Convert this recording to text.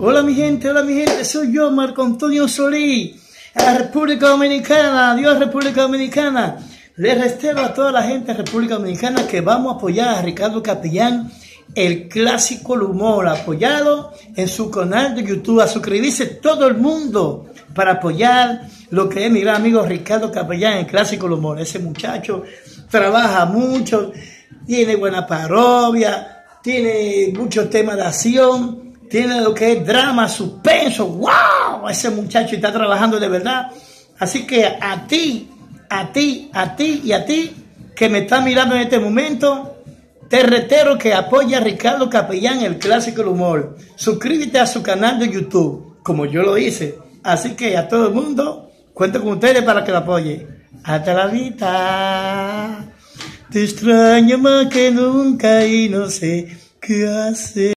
hola mi gente, soy yo, Marco Antonio Solís, a la República Dominicana, adiós República Dominicana. Les reitero a toda la gente de República Dominicana que vamos a apoyar a Ricardo Capellán, el clásico del humor, apoyado en su canal de YouTube, a suscribirse todo el mundo para apoyar lo que es mi gran amigo Ricardo Capellán, el clásico del humor. Ese muchacho trabaja mucho, tiene buena parodia, tiene muchos temas de acción, tiene lo que es drama, suspenso. ¡Wow! Ese muchacho está trabajando de verdad. Así que a ti que me está mirando en este momento, te reitero que apoya a Ricardo Capellán, el clásico del humor. Suscríbete a su canal de YouTube, como yo lo hice. Así que a todo el mundo, cuento con ustedes para que lo apoye. Hasta la vista. Te extraño más que nunca y no sé qué hacer.